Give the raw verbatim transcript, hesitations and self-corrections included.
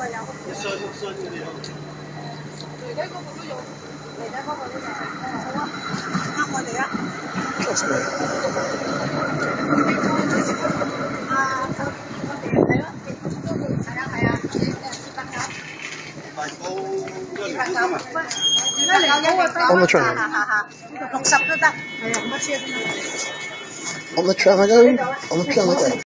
一箱一箱嗰啲啊。嚟緊嗰個都有，嚟緊嗰個都有。好啊，啱我哋啊。 Trust me。 啊，係咯，係啊係啊，二百九。 蛋糕二百九，喂，而家嚟九個得。 On the train. 哈哈哈，六十都得。係啊，乜車都得。 On the train I go. On the train I go.